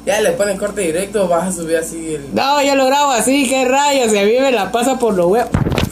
Ya le ponen corte directo, vas a subir así el... No, yo lo grabo así, qué rayos, y a mí me la pasa por los huevos.